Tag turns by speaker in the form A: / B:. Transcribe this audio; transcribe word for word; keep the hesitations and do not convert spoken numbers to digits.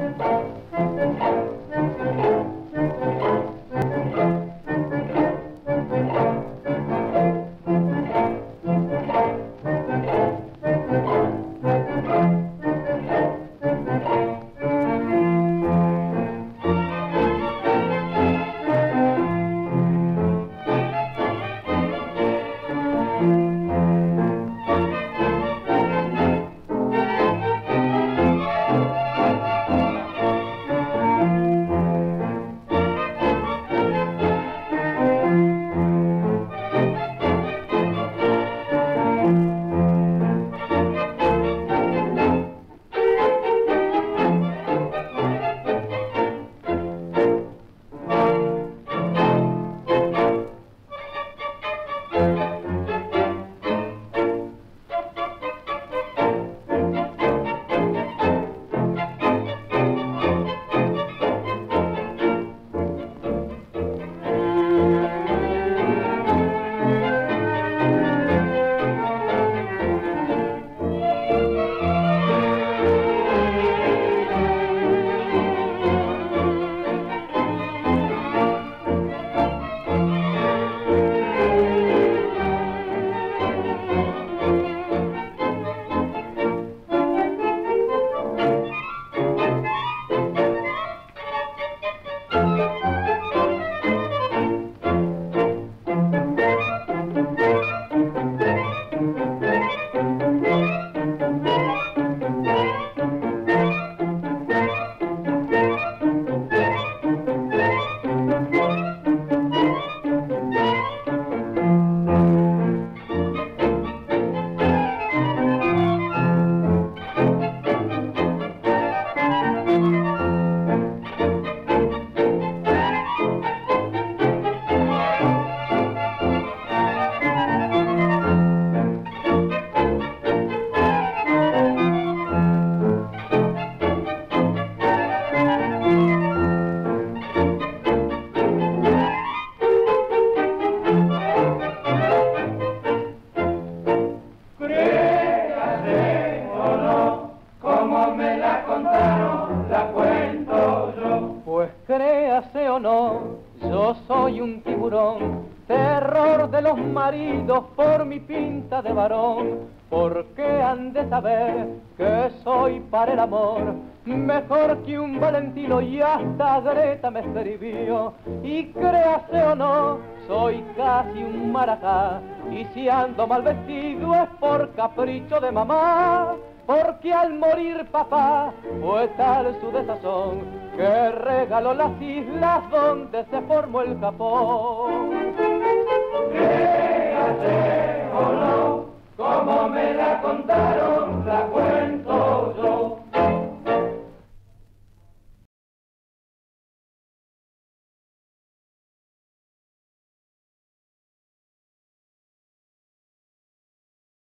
A: créase o no, yo soy un tiburón, terror de los maridos por mi pinta de varón, porque han de saber que soy para el amor mejor que un Valentino, y hasta Greta me escribió. Y créase o no, soy casi un marajá, y si ando mal vestido es por capricho de mamá, porque al morir papá fue tal su desazón que regaló las islas donde se formó el Japón. Créase o no, como me la contaron,